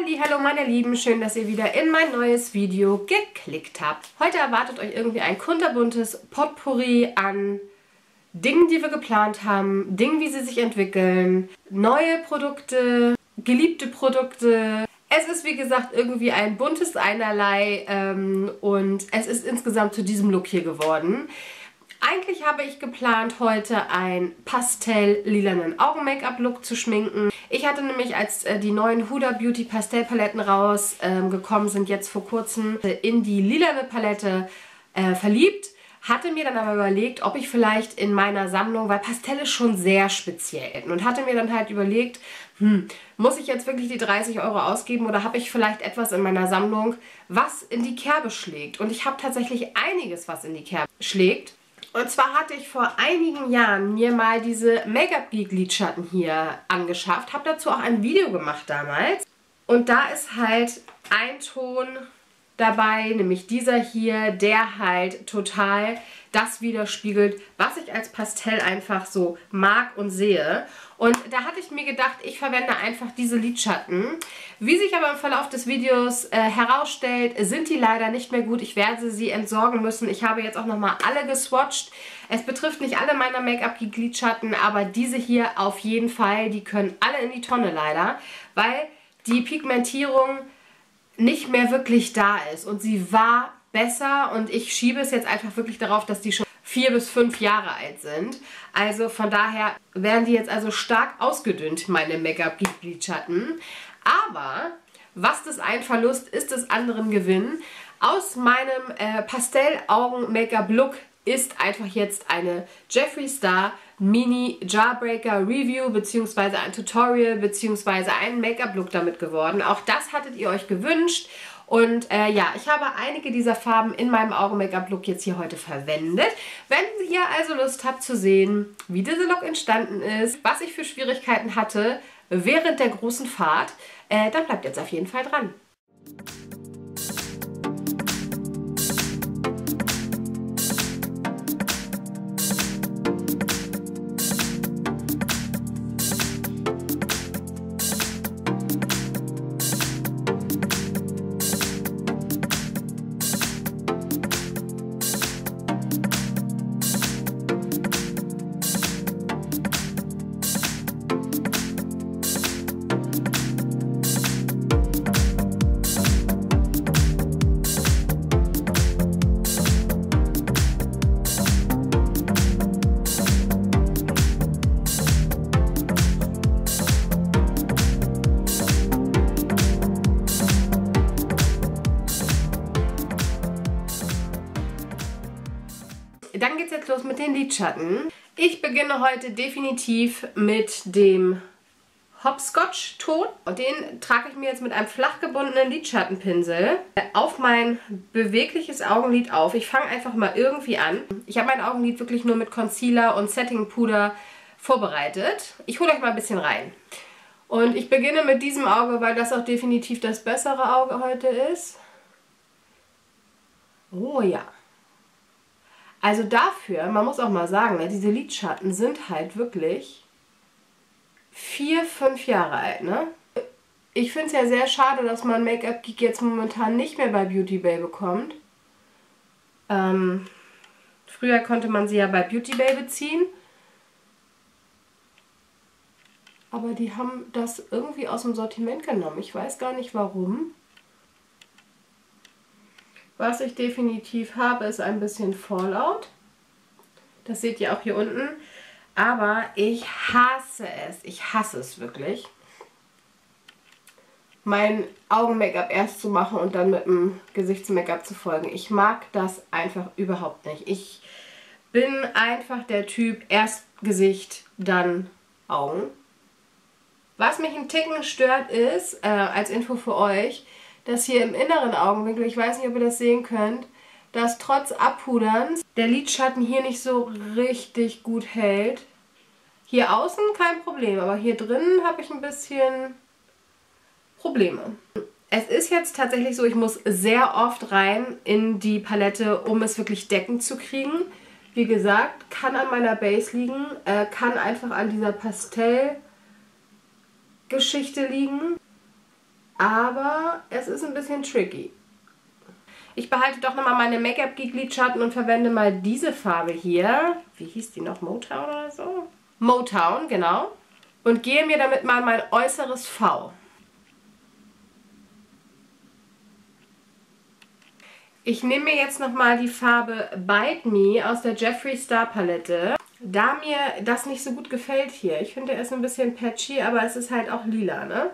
Hallihallo meine Lieben, schön, dass ihr wieder in mein neues Video geklickt habt. Heute erwartet euch irgendwie ein kunterbuntes Potpourri an Dingen, die wir geplant haben, Dingen, wie sie sich entwickeln, neue Produkte, geliebte Produkte. Es ist wie gesagt irgendwie ein buntes Einerlei und es ist insgesamt zu diesem Look hier geworden. Eigentlich habe ich geplant, heute ein pastell-lilanen Augen-Make-up-Look zu schminken. Ich hatte nämlich, als die neuen Huda Beauty Pastellpaletten rausgekommen sind, jetzt vor kurzem in die lilane Palette verliebt. Hatte mir dann aber überlegt, ob ich vielleicht in meiner Sammlung, weil Pastell ist schon sehr speziell, und hatte mir dann halt überlegt, muss ich jetzt wirklich die 30 € ausgeben oder habe ich vielleicht etwas in meiner Sammlung, was in die Kerbe schlägt? Und ich habe tatsächlich einiges, was in die Kerbe schlägt. Und zwar hatte ich vor einigen Jahren mir mal diese Make-up Geek Lidschatten hier angeschafft. Habe dazu auch ein Video gemacht damals. Und da ist halt ein Ton dabei, nämlich dieser hier, der halt total das widerspiegelt, was ich als Pastell einfach so mag und sehe. Und da hatte ich mir gedacht, ich verwende einfach diese Lidschatten. Wie sich aber im Verlauf des Videos herausstellt, sind die leider nicht mehr gut. Ich werde sie entsorgen müssen. Ich habe jetzt auch nochmal alle geswatcht. Es betrifft nicht alle meiner Make-up Geek Lidschatten, aber diese hier auf jeden Fall. Die können alle in die Tonne leider, weil die Pigmentierung nicht mehr wirklich da ist. Und sie war besser und ich schiebe es jetzt einfach wirklich darauf, dass die schon 4 bis 5 Jahre alt sind. Also von daher werden die jetzt also stark ausgedünnt, meine Make-up Geek Lidschatten. Aber was das ein Verlust ist, des anderen Gewinn. Aus meinem Pastell-Augen-Make-up-Look ist einfach jetzt eine Jeffree Star Mini Jarbreaker Review bzw. ein Tutorial bzw. ein Make-up-Look damit geworden. Auch das hattet ihr euch gewünscht. Und ja, ich habe einige dieser Farben in meinem Augen-Make-up-Look jetzt hier heute verwendet. Wenn ihr also Lust habt zu sehen, wie dieser Look entstanden ist, was ich für Schwierigkeiten hatte während der großen Fahrt, dann bleibt jetzt auf jeden Fall dran. Dann geht es jetzt los mit den Lidschatten. Ich beginne heute definitiv mit dem Hopscotch-Ton. Und den trage ich mir jetzt mit einem flach gebundenen Lidschattenpinsel auf mein bewegliches Augenlid auf. Ich fange einfach mal irgendwie an. Ich habe mein Augenlid wirklich nur mit Concealer und Setting-Puder vorbereitet. Ich hole euch mal ein bisschen rein. Und ich beginne mit diesem Auge, weil das auch definitiv das bessere Auge heute ist. Oh ja. Also dafür, man muss auch mal sagen, ne, diese Lidschatten sind halt wirklich 4, 5 Jahre alt, ne? Ich finde es ja sehr schade, dass man Make-up Geek jetzt momentan nicht mehr bei Beauty Bay bekommt. Früher konnte man sie ja bei Beauty Bay beziehen. Aber die haben das irgendwie aus dem Sortiment genommen. Ich weiß gar nicht warum. Was ich definitiv habe, ist ein bisschen Fallout. Das seht ihr auch hier unten. Aber ich hasse es. Ich hasse es wirklich, mein Augen-Make-up erst zu machen und dann mit dem Gesichts-Make-up zu folgen. Ich mag das einfach überhaupt nicht. Ich bin einfach der Typ, erst Gesicht, dann Augen. Was mich ein Ticken stört ist, als Info für euch, dass hier im inneren Augenwinkel, ich weiß nicht, ob ihr das sehen könnt, dass trotz Abpuderns der Lidschatten hier nicht so richtig gut hält. Hier außen kein Problem, aber hier drinnen habe ich ein bisschen Probleme. Es ist jetzt tatsächlich so, ich muss sehr oft rein in die Palette, um es wirklich deckend zu kriegen. Wie gesagt, kann an meiner Base liegen, kann einfach an dieser Pastell-Geschichte liegen. aber es ist ein bisschen tricky. Ich behalte doch nochmal meine Make-up Geek Lidschatten und verwende mal diese Farbe hier. Wie hieß die noch? Motown oder so? Motown, genau. Und gehe mir damit mal mein äußeres V. Ich nehme mir jetzt nochmal die Farbe Bite Me aus der Jeffree Star Palette. Da mir das nicht so gut gefällt hier. Ich finde, er ist ein bisschen patchy, aber es ist halt auch lila, ne?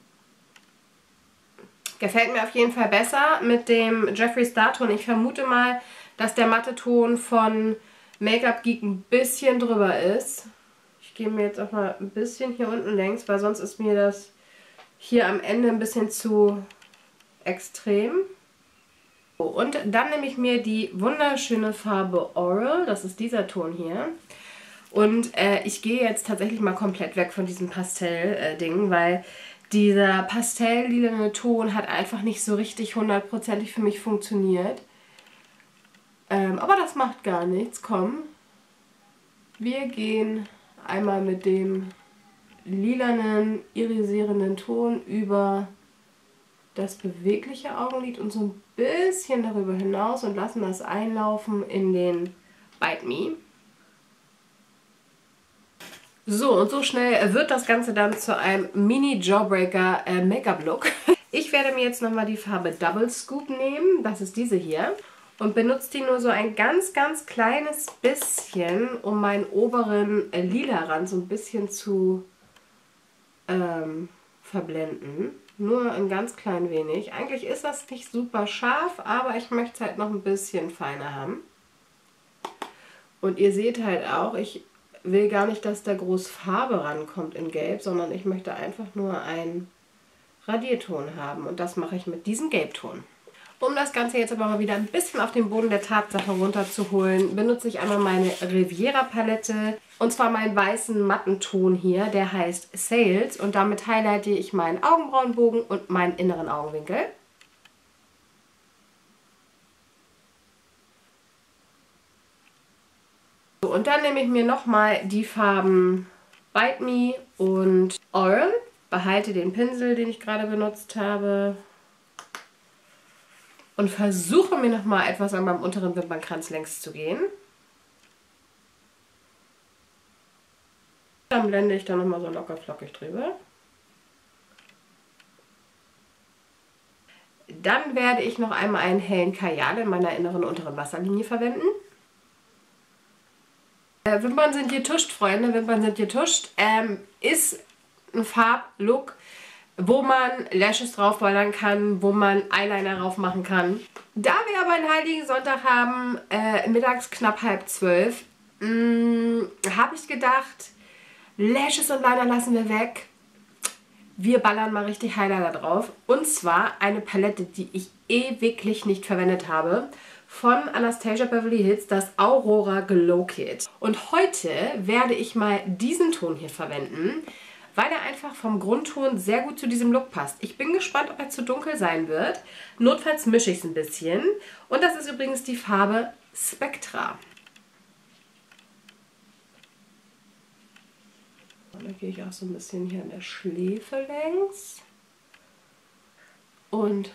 Gefällt mir auf jeden Fall besser mit dem Jeffree Star Ton. Ich vermute mal, dass der matte Ton von Make-up Geek ein bisschen drüber ist. Ich gehe mir jetzt auch mal ein bisschen hier unten längs, weil sonst ist mir das hier am Ende ein bisschen zu extrem. Und dann nehme ich mir die wunderschöne Farbe Oral. Das ist dieser Ton hier. Und ich gehe jetzt tatsächlich mal komplett weg von diesem Pastell-Ding, weil dieser pastelllilane Ton hat einfach nicht so richtig hundertprozentig für mich funktioniert. Aber das macht gar nichts. Komm, wir gehen einmal mit dem lilanen, irisierenden Ton über das bewegliche Augenlid und so ein bisschen darüber hinaus und lassen das einlaufen in den Bite Me. So, und so schnell wird das Ganze dann zu einem Mini-Jawbreaker Make-up-Look. Ich werde mir jetzt nochmal die Farbe Double Scoop nehmen, das ist diese hier, und benutze die nur so ein ganz, ganz kleines bisschen, um meinen oberen lila Rand so ein bisschen zu verblenden. Nur ein ganz klein wenig. Eigentlich ist das nicht super scharf, aber ich möchte es halt noch ein bisschen feiner haben. Und ihr seht halt auch, ich will gar nicht, dass da groß Farbe rankommt in Gelb, sondern ich möchte einfach nur einen Radierton haben. Und das mache ich mit diesem Gelbton. Um das Ganze jetzt aber mal wieder ein bisschen auf den Boden der Tatsache runterzuholen, benutze ich einmal meine Riviera Palette. Und zwar meinen weißen matten Ton hier, der heißt Sales. Und damit highlighte ich meinen Augenbrauenbogen und meinen inneren Augenwinkel. So, und dann nehme ich mir nochmal die Farben Bite Me und Oral. Behalte den Pinsel, den ich gerade benutzt habe. Und versuche mir nochmal etwas an meinem unteren Wimpernkranz längs zu gehen. Dann blende ich da nochmal so locker flockig drüber. Dann werde ich noch einmal einen hellen Kajal in meiner inneren unteren Wasserlinie verwenden. Wimpern sind getuscht, Freunde. Wimpern sind getuscht. Ist ein Farblook, wo man Lashes draufballern kann, wo man Eyeliner drauf machen kann. Da wir aber einen heiligen Sonntag haben, mittags knapp 11:30, habe ich gedacht, Lashes und Liner lassen wir weg. Wir ballern mal richtig Highlighter drauf. Und zwar eine Palette, die ich ewiglich nicht verwendet habe. Von Anastasia Beverly Hills, das Aurora Glow Kit. Und heute werde ich mal diesen Ton hier verwenden, weil er einfach vom Grundton sehr gut zu diesem Look passt. Ich bin gespannt, ob er zu dunkel sein wird. Notfalls mische ich es ein bisschen. Und das ist übrigens die Farbe Spectra. Und da gehe ich auch so ein bisschen hier an der Schläfe längs. Und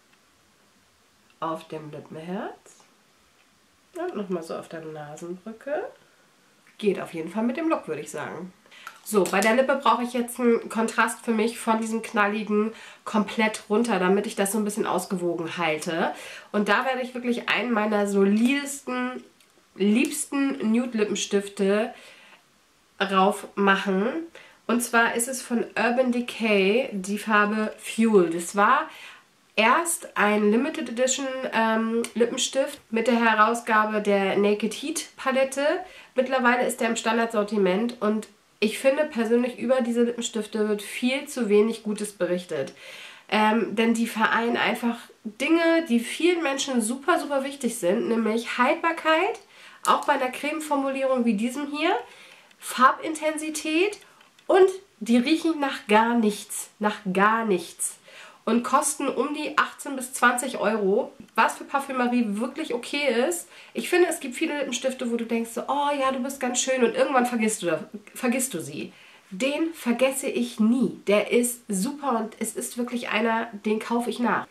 auf dem Lippenherz. Und nochmal so auf der Nasenbrücke. Geht auf jeden Fall mit dem Look, würde ich sagen. So, bei der Lippe brauche ich jetzt einen Kontrast für mich von diesem knalligen komplett runter, damit ich das so ein bisschen ausgewogen halte. Und da werde ich wirklich einen meiner solidesten, liebsten Nude-Lippenstifte rauf machen. Und zwar ist es von Urban Decay die Farbe Fuel. Das war erst ein Limited Edition Lippenstift mit der Herausgabe der Naked Heat Palette. Mittlerweile ist der im Standardsortiment und ich finde persönlich, über diese Lippenstifte wird viel zu wenig Gutes berichtet. Denn die vereinen einfach Dinge, die vielen Menschen super, super wichtig sind, nämlich Haltbarkeit, auch bei einer Cremeformulierung wie diesem hier, Farbintensität und die riechen nach gar nichts. Nach gar nichts. Und kosten um die 18 bis 20 Euro, was für Parfümerie wirklich okay ist. Ich finde, es gibt viele Lippenstifte, wo du denkst so, oh ja, du bist ganz schön und irgendwann vergisst du sie. Den vergesse ich nie. Der ist super und es ist wirklich einer, den kaufe ich nach.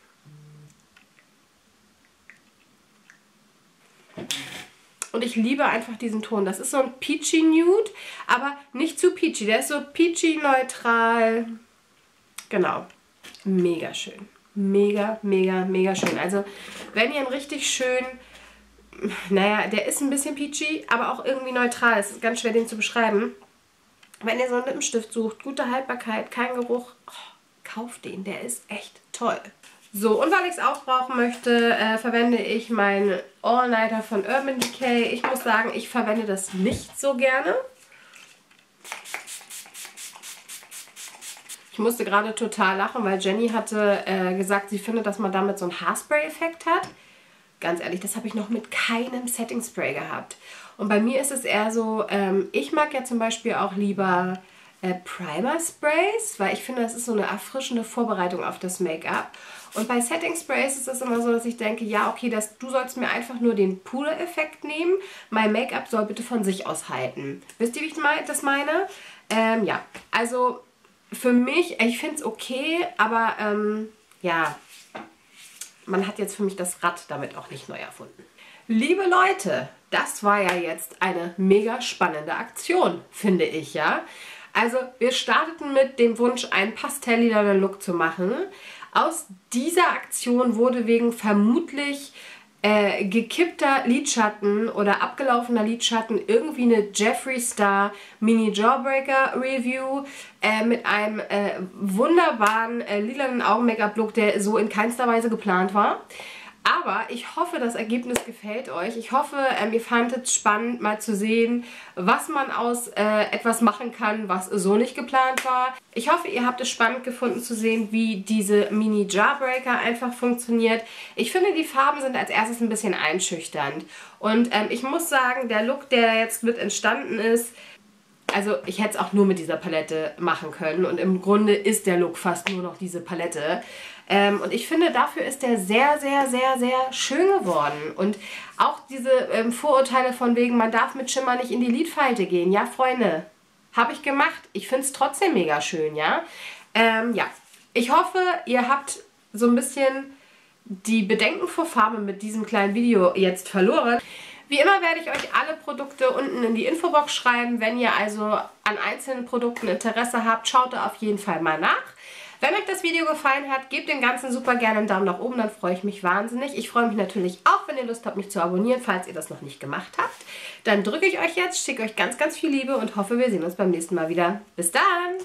Und ich liebe einfach diesen Ton. Das ist so ein Peachy Nude, aber nicht zu peachy. Der ist so peachy neutral. Genau. Mega schön. Mega, mega, mega schön. Also, wenn ihr einen richtig schön, naja, der ist ein bisschen peachy, aber auch irgendwie neutral. Es ist ganz schwer, den zu beschreiben. Wenn ihr so einen Lippenstift sucht, gute Haltbarkeit, kein Geruch, kauft den. Der ist echt toll. So, und weil ich es auch brauchen möchte, verwende ich meinen All-Nighter von Urban Decay. Ich muss sagen, ich verwende das nicht so gerne. Ich musste gerade total lachen, weil Jenny hatte gesagt, sie findet, dass man damit so einen Haarspray-Effekt hat. Ganz ehrlich, das habe ich noch mit keinem Setting-Spray gehabt. Und bei mir ist es eher so, ich mag ja zum Beispiel auch lieber Primer-Sprays, weil ich finde, das ist so eine erfrischende Vorbereitung auf das Make-up. Und bei Setting-Sprays ist es immer so, dass ich denke, ja, okay, du sollst mir einfach nur den Puder-Effekt nehmen. Mein Make-up soll bitte von sich aus halten. Wisst ihr, wie ich das meine? Ja, also für mich, ich finde es okay, aber ja, man hat jetzt für mich das Rad damit auch nicht neu erfunden. Liebe Leute, das war ja jetzt eine mega spannende Aktion, finde ich, ja. Also wir starteten mit dem Wunsch, einen pastellilanen Look zu machen. Aus dieser Aktion wurde wegen vermutlich gekippter Lidschatten oder abgelaufener Lidschatten irgendwie eine Jeffree Star Mini Jawbreaker Review mit einem wunderbaren lilanen Augen-Make-up-Look, der so in keinster Weise geplant war. Aber ich hoffe, das Ergebnis gefällt euch. Ich hoffe, ihr fandet es spannend, mal zu sehen, was man aus etwas machen kann, was so nicht geplant war. Ich hoffe, ihr habt es spannend gefunden zu sehen, wie diese Mini Jawbreaker einfach funktioniert. Ich finde, die Farben sind als erstes ein bisschen einschüchternd. Und ich muss sagen, der Look, der jetzt mit entstanden ist, also ich hätte es auch nur mit dieser Palette machen können. Und im Grunde ist der Look fast nur noch diese Palette. Und ich finde, dafür ist der sehr, sehr, sehr, sehr schön geworden. Und auch diese Vorurteile von wegen, man darf mit Schimmer nicht in die Lidfalte gehen. Ja, Freunde, habe ich gemacht. Ich finde es trotzdem mega schön, ja. Ja, ich hoffe, ihr habt so ein bisschen die Bedenken vor Farbe mit diesem kleinen Video jetzt verloren. Wie immer werde ich euch alle Produkte unten in die Infobox schreiben. Wenn ihr also an einzelnen Produkten Interesse habt, schaut da auf jeden Fall mal nach. Wenn euch das Video gefallen hat, gebt dem Ganzen super gerne einen Daumen nach oben, dann freue ich mich wahnsinnig. Ich freue mich natürlich auch, wenn ihr Lust habt, mich zu abonnieren, falls ihr das noch nicht gemacht habt. Dann drücke ich euch jetzt, schicke euch ganz, ganz viel Liebe und hoffe, wir sehen uns beim nächsten Mal wieder. Bis dann!